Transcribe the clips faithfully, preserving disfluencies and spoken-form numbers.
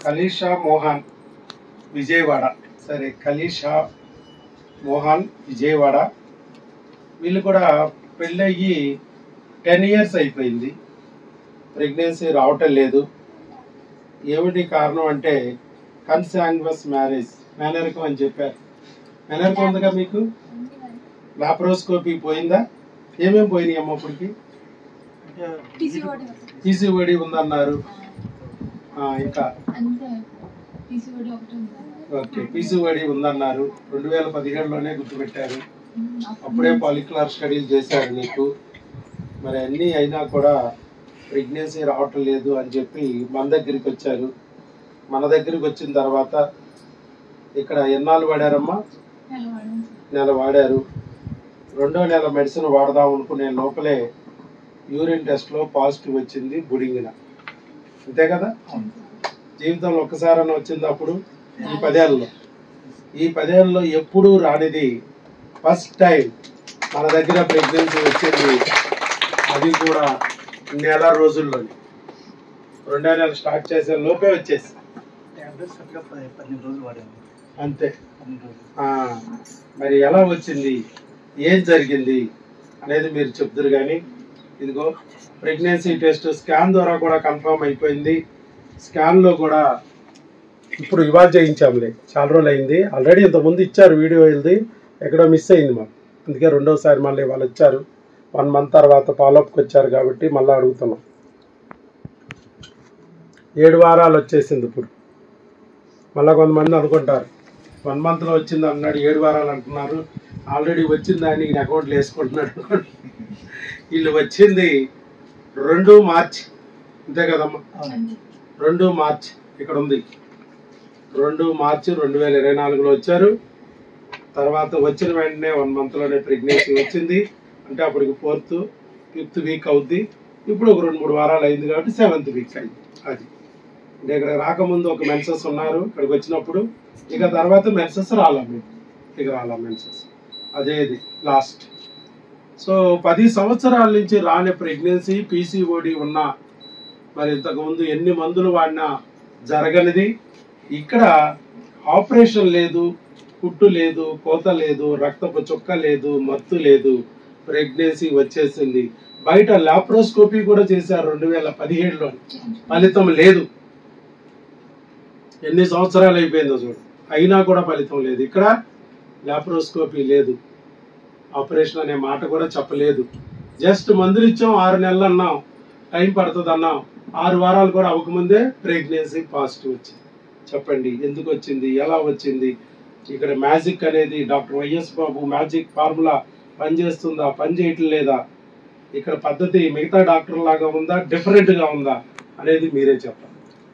కలీషా మోహన్ విజయవాడ. సరే, కలీషా మోహన్ విజయవాడ. వీళ్ళు కూడా పెళ్ళయ్యి టెన్ ఇయర్స్ అయిపోయింది, ప్రెగ్నెన్సీ రావటం లేదు. ఏమిటి కారణం అంటే కన్సాంగ్వస్ మ్యారేజ్, మేనరికం అని చెప్పారు. మేనరికం ఉందిగా మీకు? లాప్రోస్కోపీ పోయిందా? ఏమేమి పోయినాయి అమ్మ ఇప్పటికి? పీసీఓడి ఉందన్నారు. ఇంకా ఓకే, పీసీఓడి ఉందన్నారు. రెండు వేల పదిహేడులోనే గుర్తుపెట్టారు. అప్పుడే పాలిక్యులర్ స్టడీలు చేశారు నీకు. మరి అన్నీ అయినా కూడా ప్రెగ్నెన్సీ రావటం లేదు అని చెప్పి మన దగ్గరికి వచ్చారు. మన దగ్గరికి వచ్చిన తర్వాత ఇక్కడ ఎన్నాళ్ళు వాడారమ్మా? నెల వాడారు. రెండో నెల మెడిసిన్ వాడదాం అనుకునే లోపలే యూరిన్ టెస్ట్లో పాజిటివ్ వచ్చింది, బుడింగిన. అంతే కదా? జీవితంలో ఒక్కసారన్నా వచ్చింది అప్పుడు. ఈ పదేళ్ళలో ఈ పదేళ్ళలో ఎప్పుడూ రానిది ఫస్ట్ టైం మన దగ్గర ప్రెగ్నెన్సీ వచ్చింది. అది కూడా నెల రోజుల్లోనే. రెండో నెల స్టార్ట్ చేసే లోపే వచ్చేసి అంతే. మరి ఎలా వచ్చింది, ఏం జరిగింది అనేది మీరు చెప్తారు. కానీ ఇదిగో ప్రెగ్నెన్సీ టెస్ట్ స్కాన్ ద్వారా కూడా కన్ఫర్మ్ అయిపోయింది. స్కాన్లో కూడా ఇప్పుడు ఇవాళ చేయించాములే, చాలా రోజులు అయింది. ఆల్రెడీ ఇంతకుముందు ఇచ్చారు వీడియో, ఇది ఎక్కడో మిస్ అయింది మాకు. అందుకే రెండోసారి మళ్ళీ వాళ్ళు వచ్చారు. వన్ మంత్ తర్వాత ఫాలోఅప్కి వచ్చారు కాబట్టి మళ్ళీ అడుగుతున్నాం. ఏడు వారాలు వచ్చేసింది ఇప్పుడు. మళ్ళీ కొంతమంది అనుకుంటారు వన్ మంత్లో వచ్చింది అన్నాడు, ఏడు వారాలు అంటున్నారు. ఆల్రెడీ వచ్చింది అని ఈయన అకౌంట్లు వేసుకుంటున్నాడు. వీళ్ళు వచ్చింది రెండు మార్చి, అంతే కదమ్మా? రెండు మార్చి ఇక్కడ ఉంది. రెండు మార్చి రెండు వేల ఇరవై నాలుగులో వచ్చారు. తర్వాత వచ్చిన వెంటనే వన్ మంత్లోనే ప్రెగ్నెన్సీ వచ్చింది. అంటే అప్పటికి ఫోర్త్ ఫిఫ్త్ వీక్ అవుద్ది. ఇప్పుడు ఒక రెండు మూడు వారాలు అయింది కాబట్టి సెవెంత్ వీక్ అయింది. అది అంటే ఇక్కడ రాకముందు ఒక మెన్సెస్ ఉన్నారు ఇక్కడికి వచ్చినప్పుడు. ఇక తర్వాత మెన్సెస్ రాలా మీకు, ఇక రాలా మెన్సెస్. అదేది లాస్ట్. సో పది సంవత్సరాల నుంచి రాని ప్రెగ్నెన్సీ, పీసీఓడి ఉన్నా, మరి ఇంతకుముందు ఎన్ని మందులు వాడినా జరగనిది. ఇక్కడ ఆపరేషన్ లేదు, కుట్టు లేదు, కోత లేదు, రక్తపు చుక్క లేదు, మత్తు లేదు, ప్రెగ్నెన్సీ వచ్చేసింది. బయట లాప్రోస్కోపీ కూడా చేశారు రెండు వేల పదిహేడులో, ఫలితం లేదు. ఎన్ని సంవత్సరాలు అయిపోయిందో చూడు, అయినా కూడా ఫలితం లేదు. ఇక్కడ లాప్రోస్కోపీ లేదు, ఆపరేషన్ అనే మాట కూడా చెప్పలేదు. జస్ట్ మందులు ఇచ్చాం, ఆరు నెలలు అన్నాం, టైం పడుతుంది అన్నాం. ఆరు వారాలు కూడా అవ్వకముందే ప్రెగ్నెన్సీ పాజిటివ్ వచ్చింది. చెప్పండి ఎందుకు వచ్చింది, ఎలా వచ్చింది? ఇక్కడ మ్యాజిక్ అనేది doctor YS Babu magic formula పనిచేస్తుందా, పని చేయటం లేదా? ఇక్కడ పద్ధతి మిగతా డాక్టర్ లాగా ఉందా, డిఫరెంట్గా ఉందా అనేది మీరే చెప్పండి.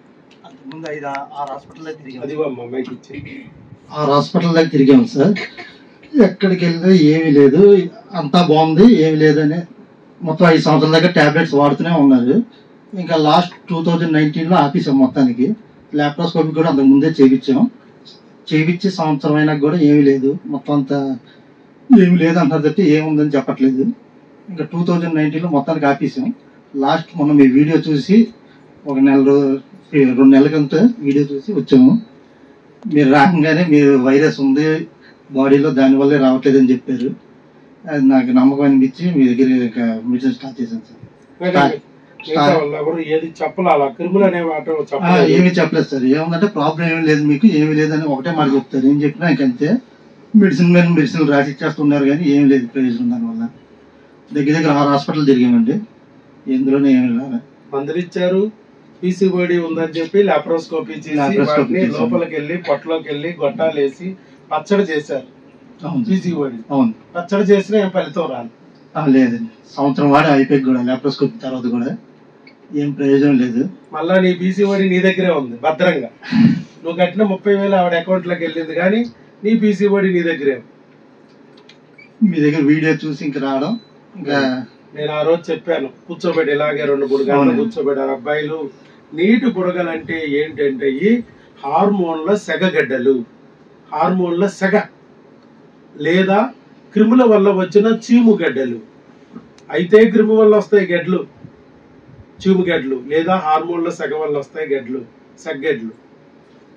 అది అమ్మ మైక్ ఇచ్చి ఆరు హాస్పిటల్ దగ్గర తిరిగాము సార్. ఎక్కడికి వెళ్ళి ఏమీ లేదు, అంతా బాగుంది, ఏమి లేదని మొత్తం ఐదు సంవత్సరాల దగ్గర ట్యాబ్లెట్స్ వాడుతూనే ఉన్నారు. ఇంకా లాస్ట్ టూ థౌజండ్ నైన్టీన్లో ఆపేసాం మొత్తానికి. లాప్రోస్కోపీ కూడా అంతకు ముందే చేయించాం. చేయించి సంవత్సరం అయినా కూడా ఏమీ లేదు, మొత్తం అంతా ఏమి లేదు అంటారు తప్పి ఏముందని చెప్పట్లేదు. ఇంకా టూ థౌజండ్ నైన్టీన్లో మొత్తానికి ఆపేసాం. లాస్ట్ మొన్న మీ వీడియో చూసి ఒక నెల రోజు రెండు నెలల కింద వీడియో చూసి వచ్చాము. మీరు రాగానే మీరు వైరస్ ఉంది బాడీలో, దానివల్లే రావట్లేదని చెప్పారు. అది నాకు నమ్మకం అనిపించి మీ దగ్గర మెడిసిన్ స్టార్ట్ చేశాను సార్. ఏది చెప్పాలా, క్రిములు అనే మాట ఏమీ చెప్పలేదు సార్. ఏముందంటే ప్రాబ్లం ఏమీ లేదు మీకు, ఏమీ లేదని ఒకటే మాట చెప్తారు. ఏం చెప్పినా ఇంకంతే. మెడిసిన్ మీద మెడిసిన్ రాసి ఇచ్చేస్తున్నారు కానీ ఏం లేదు ప్రయోజనం దానివల్ల. దగ్గర దగ్గర ఆరు హాస్పిటల్ తిరిగామండి, ఎందులోనే ఏమి లేదు. మందులు ఇచ్చారు, పీసీఓడి ఉందని చెప్పి లాప్రోస్కోపీ చేసి లోపలికి వెళ్ళి పొట్టలోకి వెళ్ళి గొట్టాలు వేసి పచ్చడి చేశారు. పీసీఓడి అవును, పచ్చడి చేసినా ఏం ఫలితం రాదు. లేదండి, సంవత్సరం వాడి అయిపోయి కూడా లాప్రోస్కోపీ తర్వాత కూడా ఏం ప్రయోజనం లేదు. మళ్ళా నీ పీసీఓడి నీ దగ్గరే ఉంది భద్రంగా. నువ్వు కట్టిన ముప్పై వేలు ఆవిడ అకౌంట్ లోకి వెళ్ళింది కానీ నీ పీసీఓడి నీ దగ్గరే. మీ దగ్గర వీడియో చూసి ఇంక రావడం. ఇంకా నేను ఆ రోజు చెప్పాను, కూర్చోబెట్టి ఇలాగే రెండు మూడు గంటలు కూర్చోబెట్టారు. అబ్బాయిలు నీటి బుడగలు అంటే ఏంటంటే ఈ హార్మోన్ల సెగగడ్డలు, హార్మోన్ల సెగ లేదా క్రిముల వల్ల వచ్చిన చీము గడ్డలు. అయితే క్రిము వల్ల వస్తాయి గడ్లు, చీము గడ్లు, లేదా హార్మోన్ల సెగ వల్ల వస్తాయి గడ్లు, సెగ్గడ్లు.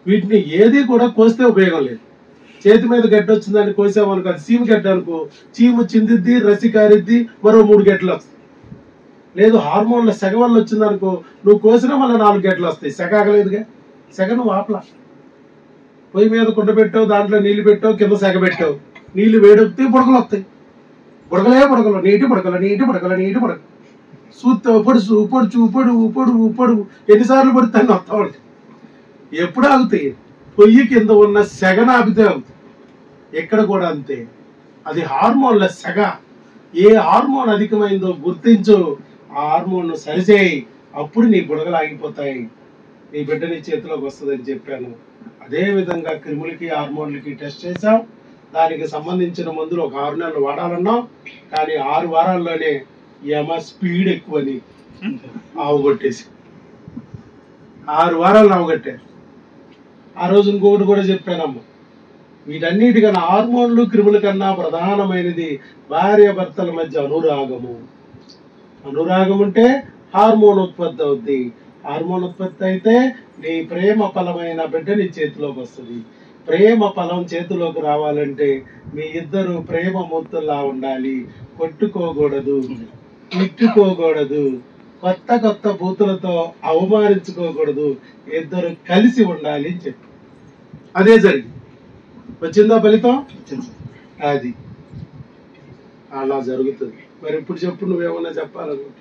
వీటిని ఏది కూడా కోస్తే ఉపయోగం లేదు. చేతి మీద గడ్డ వచ్చిందని కోసామనుకో, అది చీము గడ్డ అనుకో, చీము చిందిద్ది, రసి కారిద్ది, మరో మూడు గడ్డలు వస్తాయి. లేదు హార్మోన్ల సెగ వల్ల వచ్చిందనుకో, నువ్వు కోసినా మళ్ళీ నాలుగు గడ్డలు వస్తాయి. సెగ ఆగలేదుగా, సెగ నువ్వు ఆపలా. పొయ్యి మీద కుండ పెట్టావు, దాంట్లో నీళ్లు పెట్టావు, కింద సెగ పెట్టావు, నీళ్లు వేడొక్కితే బుడకలు వస్తాయి. బుడకలే బుడకలు, నీటి బుడకలు, నీటి బుడకలు, నీటి బుడకలు. సూత్త పొడుచు పొడుచు పొడు పొడు పొడు ఎన్నిసార్లు పడుతాను వస్తా ఉంటాయి. ఎప్పుడు ఆగుతాయి? పొయ్యి కింద ఉన్న సెగను ఆపితే ఆగుతాయి. ఎక్కడ కూడా అంతే, అది హార్మోన్ల సెగ. ఏ హార్మోన్ అధికమైందో గుర్తించు, ఆ హార్మోన్ సరిచేయి, అప్పుడు నీ బుడగలు ఆగిపోతాయి, నీ బిడ్డ నీ చేతిలోకి వస్తుందని చెప్పాను. అదే విధంగా క్రిములకి హార్మోన్లకి టెస్ట్ చేసాం. దానికి సంబంధించిన మందులు ఒక ఆరు నెలలు వాడాలన్నాం, కానీ ఆరు వారాల్లోనే యమ స్పీడ్ ఎక్కువని ఆవుగొట్టేసి ఆరు వారాలను అవగట్టారు. ఆ రోజు ఇంకొకటి కూడా చెప్పానమ్మా, వీటన్నిటికన్నా హార్మోన్లు క్రిముల కన్నా ప్రధానమైనది భార్య భర్తల మధ్య అనురాగము. అనురాగం ఉంటే హార్మోన్ ఉత్పత్తి అవుద్ది. హార్మోన్ ఉత్పత్తి అయితే నీ ప్రేమ ఫలమైన బిడ్డ నీ చేతిలోకి వస్తుంది. ప్రేమ ఫలం చేతిలోకి రావాలంటే మీ ఇద్దరు ప్రేమ మూర్తుల్లా ఉండాలి. కొట్టుకోకూడదు, తిట్టుకోకూడదు, కొత్త కొత్త బూతులతో అవమానించుకోకూడదు, ఇద్దరు కలిసి ఉండాలి అని చెప్పి అదే జరిగింది. వచ్చిందా ఫలితం? అది అలా జరుగుతుంది. మరి ఇప్పుడు చెప్పు, నువ్వేమన్నా చెప్పాలనుకుంటా.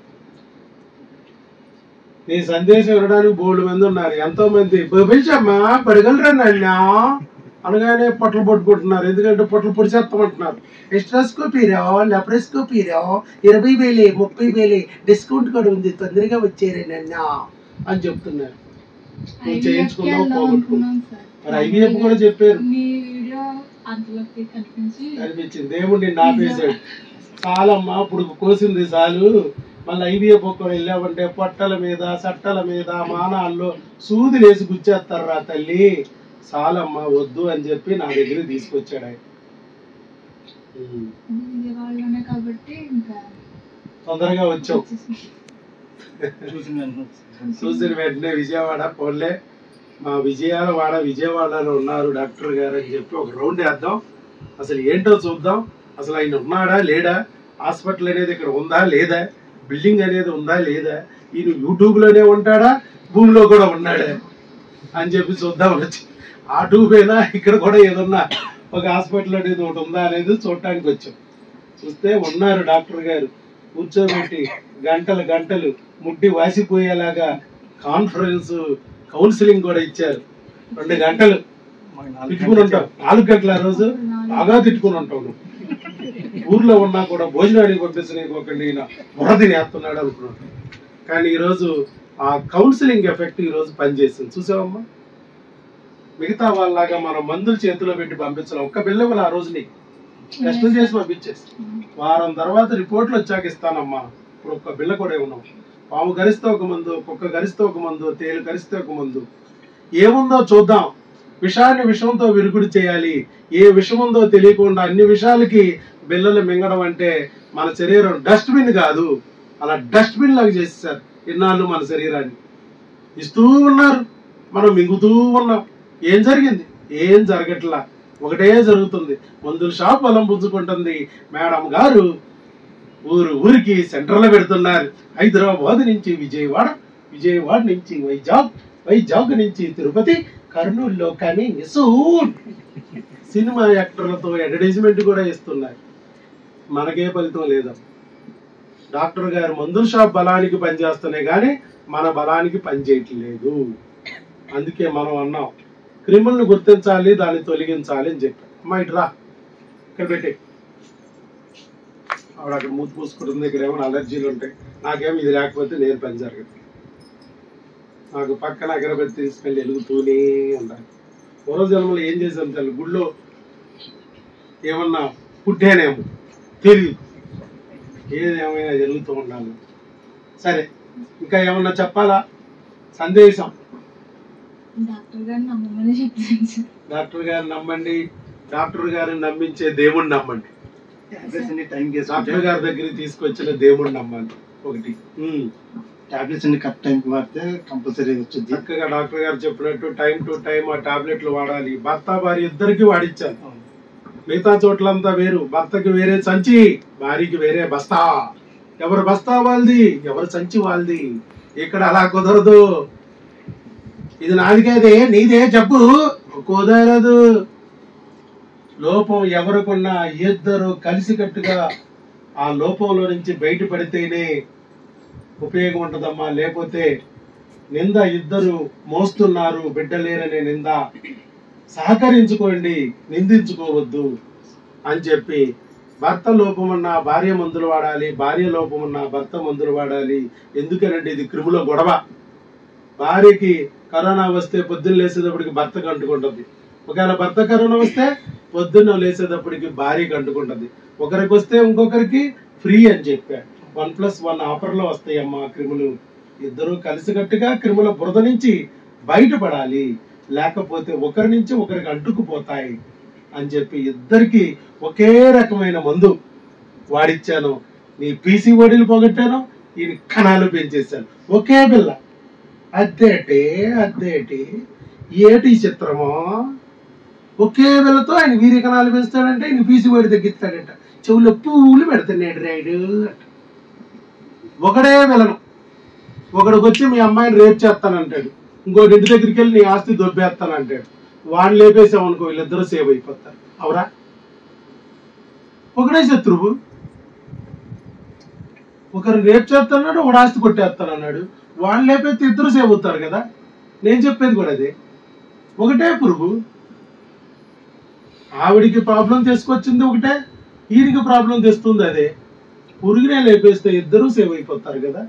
నీ సందేశం వినడానికి బోల్డ్ మంది ఉన్నారు. ఎంతో మంది బొబ్బిల్చమ్మా పడగలరా నాన్న అనగానే పొట్టలు పట్టుకుంటున్నారు. ఎందుకంటే పొట్టలు పొడిచేస్తామంటున్నారు. ఎస్ట్రాస్కోపీరా, లెప్రోస్కోపీరా, ఇరవై వేలే ముప్పై వేలే డిస్కౌంట్ కూడా ఉంది, తొందరగా వచ్చేరే నాన్న అని చెప్తున్నారు. నువ్వు చేయించుకున్నావు, పోగొట్టుకున్నావు. మరి ఐవీఎఫ్ కూడా చెప్పారు. అనిపించింది దేవుడు నిన్ను ఆపేశాడు. చాలమ్మా ఇప్పుడు కోసింది చాలు, మళ్ళీ ఐవీఎఫ్ ఒక్క వెళ్ళామంటే పొట్టల మీద చట్టల మీద మానాల్లో సూదిలేసి గుచ్చేస్తారు రా తల్లి, చాలమ్మా వద్దు అని చెప్పి నా దగ్గర తీసుకొచ్చాడు ఆయన. తొందరగా వచ్చావు. చూసిన వెంటనే విజయవాడ పోలే, మా విజయాల వాడ విజయవాడలో ఉన్నారు డాక్టర్ గారు అని చెప్పి ఒక రౌండ్ వేద్దాం, అసలు ఏంటో చూద్దాం, అసలు ఆయన ఉన్నాడా లేడా, హాస్పిటల్ అనేది ఇక్కడ ఉందా లేదా, బిల్డింగ్ అనేది ఉందా లేదా, ఈయన యూట్యూబ్ లోనే ఉంటాడా భూమిలో కూడా ఉన్నాడా అని చెప్పి చూద్దాం వచ్చి. ఆ ట్యూబ్ అయినా ఇక్కడ కూడా ఏదన్నా ఒక హాస్పిటల్ అనేది ఒకటి ఉందా అనేది చూడటానికి వచ్చాం. చూస్తే ఉన్నారు డాక్టర్ గారు, కూర్చోబెట్టి గంటలు గంటలు ముడ్డి వాసిపోయేలాగా కాన్ఫరెన్స్ కౌన్సిలింగ్ కూడా ఇచ్చారు. రెండు గంటలు తిట్టుకుని ఉంటాం, నాలుగు గంటల రోజు బాగా తిట్టుకుని ఉంటాం. ఊర్లో ఉన్నా కూడా భోజనానికి పంపించడానికి ఈయన బురది నేస్తున్నాడు అనుకున్నాడు. కానీ ఈరోజు ఆ కౌన్సిలింగ్ ఎఫెక్ట్ ఈరోజు పనిచేసింది. చూసావమ్మా, మిగతా వాళ్ళలాగా మనం మందులు చేతిలో పెట్టి పంపించలేం. ఒక్క బిల్ల కూడా ఆ రోజు నీకు టెస్టులు చేసి పంపించేసి వారం తర్వాత రిపోర్ట్లు వచ్చాక ఇస్తానమ్మా. ఇప్పుడు ఒక్క బిల్ల కూడా ఉన్నాం. పాము గరిస్తే ఒక మందు, కుక్క గరిస్తే ఒక మందు, తేలు గరిస్తే ఒక మందు. ఏముందో చూద్దాం. విషాన్ని విషంతో విరుగుడు చేయాలి. ఏ విషం ఉందో తెలియకుండా అన్ని విషయాలకి బిల్లలు మింగడం అంటే మన శరీరం డస్ట్బిన్ కాదు, అలా డస్ట్బిన్ లాగా చేసేసారు ఇన్నాళ్ళు మన శరీరాన్ని. ఇస్తూ ఉన్నారు, మనం మింగుతూ ఉన్నాం. ఏం జరిగింది? ఏం జరగట్లా, ఒకటే జరుగుతుంది. మందుల షాప్ వలం పుంజుకుంటుంది. మేడం గారు ఊరు ఊరికి సెంటర్లో పెడుతున్నారు. హైదరాబాద్ నుంచి విజయవాడ, విజయవాడ నుంచి వైజాగ్, వైజాగ్ నుంచి తిరుపతి, కర్నూలులో కమింగ్ సూన్. సినిమా యాక్టర్లతో అడ్వర్టైజ్మెంట్ కూడా ఇస్తున్నారు. మనకే ఫలితం లేదా? డాక్టర్ గారు మందుల షాప్ బలానికి పనిచేస్తున్నాయి కానీ మన బలానికి పనిచేయట్లేదు. అందుకే మనం అన్నాం క్రిములను గుర్తించాలి, దాన్ని తొలగించాలి అని చెప్పాం. అమ్మా ఇటు రా, ఇక్కడ పెట్టి. ఆవిడ అక్కడ మూతి పూసుకుంటుంది, ఇక్కడ ఏమైనా అలర్జీలు ఉంటాయి. నాకేమో ఇది లేకపోతే నేను పని జరగదు. నాకు పక్కన అగరబత్తి తీసుకెళ్ళి వెలుగుతూనే ఉండాలి. పూర్వజన్మలో ఏం చేశాను తల్లి, గుళ్ళో ఏమన్నా పుట్టానేమో తెలియదు, ఏదేమైనా జరుగుతూ ఉండాలి. సరే, ఇంకా ఏమన్నా చెప్పాలా? సందేశం డాక్టర్ గారిని నమ్మండి, డాక్టర్ గారిని నమ్మించే దేవుణ్ణి నమ్మండి. డాక్టర్ గారి దగ్గరికి తీసుకొచ్చిన దేవుణ్ణి నమ్మండి. ఒకటి టాబ్లెట్స్ అన్ని కరెక్ట్ టైంకి వాడితే కంపల్సరీ వచ్చింది. చక్కగా డాక్టర్ గారు చెప్పినట్టు టైం టు టైం ఆ టాబ్లెట్లు వాడాలి. భర్త భార్య ఇద్దరికి వాడిచ్చాను. మిగతా చోట్లంతా వేరు, భర్తకి వేరే సంచి, భార్యకి వేరే బస్తా. ఎవరు బస్తా వాళ్ళది, ఎవరు సంచి వాళ్ళది. ఇక్కడ అలా కుదరదు. ఇది నాది కాదే, నీదే చెప్పు, కుదరదు. లోపం ఎవరికున్నా ఇద్దరు కలిసికట్టుగా ఆ లోపంలో నుంచి బయటపడితేనే ఉపయోగం ఉంటదమ్మా. లేకపోతే నింద ఇద్దరు మోస్తున్నారు, బిడ్డలేరనే నింద. సహకరించుకోండి, నిందించుకోవద్దు అని చెప్పి, భర్త లోపమున్నా భార్య మందులు వాడాలి, భార్య లోపమున్నా భర్త మందులు వాడాలి. ఎందుకనంటే ఇది క్రిముల గొడవ. భార్యకి కరోనా వస్తే పొద్దున్న లేసేటప్పటికి భర్తకు అంటుకుంటుంది. ఒకవేళ భర్త కరోనా వస్తే పొద్దున్న లేసేటప్పటికి భార్యకి అంటుకుంటుంది. ఒకరికి వస్తే ఇంకొకరికి ఫ్రీ అని చెప్పాడు. వన్ ప్లస్ వన్ ఆఫర్లో వస్తాయమ్మా క్రిములు. ఇద్దరు కలిసికట్టుగా క్రిముల బురద నుంచి బయటపడాలి, లేకపోతే ఒకరి నుంచి ఒకరికి అంటుకుపోతాయి అని చెప్పి ఇద్దరికి ఒకే రకమైన మందు వాడిచ్చాను. నీ పీసీఓడీలు పోగొట్టాను, ఈ కణాలు పెంచేశాను. ఒకే పిల్ల. అదేటి అదేటి ఏటి చిత్రమో. ఒకే పిల్లతో ఆయన వీరి కణాలు పెంచుతాడంటే ఆయన పీసీఓడి తగ్గిస్తాడంట. చెవులో పూలు పెడతాడు రైడు. ఒకడే పిల్లను. ఒకడికి వచ్చి మీ అమ్మాయిని రేపు చేస్తానంటాడు, ఇంకోటి ఇంటి దగ్గరికి వెళ్ళి నీ ఆస్తి దొబ్బేస్తానంటాడు. వాడిని లేపేసామనుకో వీళ్ళిద్దరూ సేవ్ అయిపోతారు. అవురా? ఒకడే శత్రువు. ఒకరు రేపు చేస్తాడు, ఒకడు ఆస్తి కొట్టేస్తానన్నాడు. వాడిని లేపేస్తే ఇద్దరు సేవ్ అవుతారు కదా. నేను చెప్పేది కూడా అదే. ఒకటే పురుగు. ఆవిడికి ప్రాబ్లం తీసుకొచ్చింది ఒకటే, ఈయనకి ప్రాబ్లం తెస్తుంది అదే. పురుగునే లేపేస్తే ఇద్దరూ సేవ్ అయిపోతారు కదా.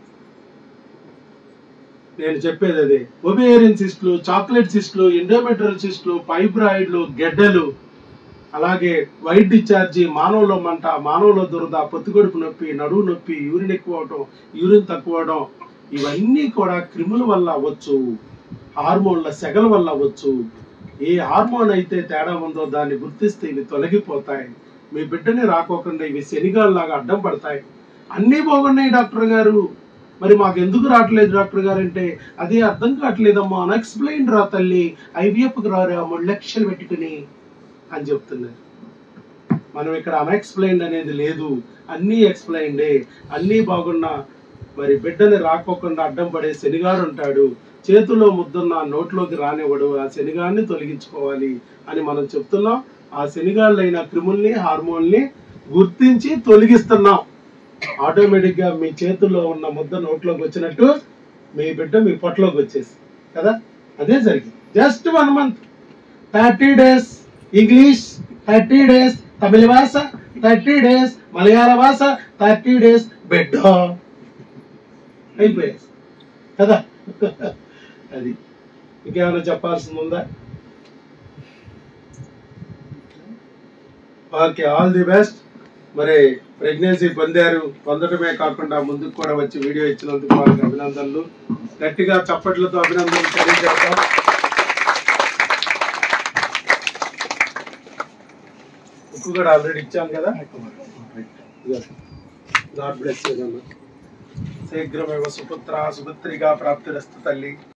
నేను చెప్పేది అదే. ఒబేరియన్ సిస్టులు, చాక్లెట్ సిస్టులు, ఎండోమెట్రియల్ సిస్టులు, ఫైబ్రాయిడ్లు, గెడ్డలు, అలాగే వైట్ డిశ్చార్జి, మానవులో మంట, మానవులో దురద, పొత్తికడుపు నొప్పి, నడువు నొప్పి, యూరిన్ ఎక్కువ అవడం, యూరిన్ తక్కువ అవడం, ఇవన్నీ కూడా క్రిముల వల్ల అవ్వచ్చు, హార్మోన్ల సెగల వల్ల అవ్వచ్చు. ఏ హార్మోన్ అయితే తేడా ఉందో దాన్ని గుర్తిస్తే ఇవి తొలగిపోతాయి. మీ బిడ్డని రాకోకుండా ఇవి శనిగాల్లాగా అడ్డం పడతాయి. అన్నీ బాగున్నాయి డాక్టర్ గారు, మరి మాకు ఎందుకు రావట్లేదు డాక్టర్ గారు అంటే, అదే అర్థం కావట్లేదమ్మా. అన్ఎక్స్ప్లెయిన్డ్ రా తల్లి, ఐవీఎఫ్కి రారా మూడు లక్షలు పెట్టుకుని అని చెప్తున్నారు. మనం ఇక్కడ అన్ఎక్స్ప్లెయిన్డ్ అనేది లేదు, అన్నీ ఎక్స్ప్లెయిన్డే. అన్నీ బాగున్నా మరి బిడ్డని రాకోకుండా అడ్డం పడే శనిగాడు ఉంటాడు. చేతిలో ముద్దున్న నోట్లోకి రానివ్వడు. ఆ శనిగాన్ని తొలగించుకోవాలి అని మనం చెప్తున్నాం. ఆ శనిగాళ్ళైన క్రిముల్ని, హార్మోన్ని గుర్తించి తొలగిస్తున్నాం. ఆటోమేటిక్ గా మీ చేతుల్లో ఉన్న ముద్ద నోట్లోకి వచ్చినట్టు మీ బిడ్డ మీ పొట్టలోకి వచ్చేసి కదా. అదే జరిగింది. Just one month, thirty days English, thirty days తమిళ భాష, థర్టీ డేస్ మలయాళ భాష, థర్టీ డేస్ బిడ్డ అయిపోయాయి కదా. అది ఇంకేమైనా చెప్పాల్సింది ఉందా? Okay, all the best. మరి ప్రెగ్నెన్సీ పొందారు, పొందడమే కాకుండా ముందుకు కూడా వచ్చి వీడియో ఇచ్చినందుకు వాళ్ళకి అభినందనలు. గట్టిగా చప్పట్లతో అభినందనలు తెలియజేస్తాం. ఉక్కు కూడా ఆల్రెడీ ఇచ్చాం కదా. God bless you. శీఘ్రమేవ సుపుత్ర సుపుత్రిగా ప్రాప్తిరస్తు తల్లి.